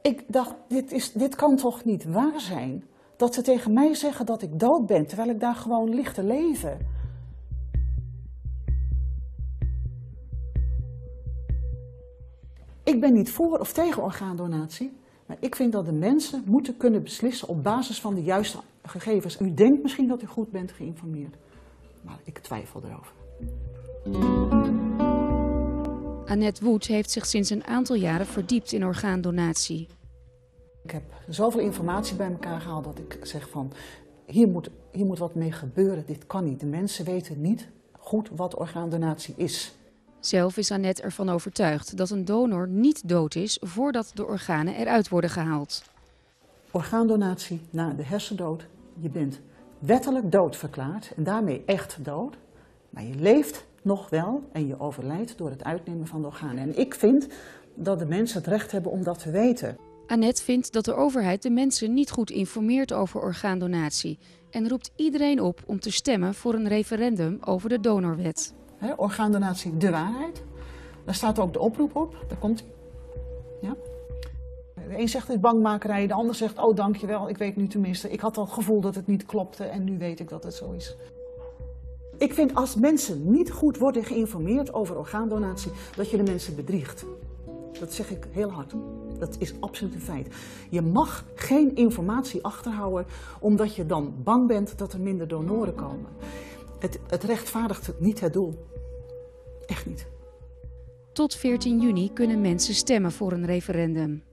Ik dacht, dit kan toch niet waar zijn? Dat ze tegen mij zeggen dat ik dood ben, terwijl ik daar gewoon lig te leven. Ik ben niet voor of tegen orgaandonatie, maar ik vind dat de mensen moeten kunnen beslissen op basis van de juiste gegevens. U denkt misschien dat u goed bent geïnformeerd, maar ik twijfel erover. Annette Woed heeft zich sinds een aantal jaren verdiept in orgaandonatie. Ik heb zoveel informatie bij elkaar gehaald dat ik zeg van, hier moet wat mee gebeuren, dit kan niet. De mensen weten niet goed wat orgaandonatie is. Zelf is Annette ervan overtuigd dat een donor niet dood is voordat de organen eruit worden gehaald. Orgaandonatie na de hersendood, je bent wettelijk doodverklaard en daarmee echt dood, maar je leeft nog wel en je overlijdt door het uitnemen van de organen. En ik vind dat de mensen het recht hebben om dat te weten. Annette vindt dat de overheid de mensen niet goed informeert over orgaandonatie en roept iedereen op om te stemmen voor een referendum over de donorwet. Orgaandonatie, de waarheid. Daar staat ook de oproep op, daar komt hij. Ja. De een zegt het is bangmakerij, de ander zegt oh dankjewel, ik weet nu tenminste, ik had al het gevoel dat het niet klopte en nu weet ik dat het zo is. Ik vind als mensen niet goed worden geïnformeerd over orgaandonatie, dat je de mensen bedriegt. Dat zeg ik heel hard. Dat is absoluut een feit. Je mag geen informatie achterhouden omdat je dan bang bent dat er minder donoren komen. Het rechtvaardigt niet het doel. Echt niet. Tot 14 juni kunnen mensen stemmen voor een referendum.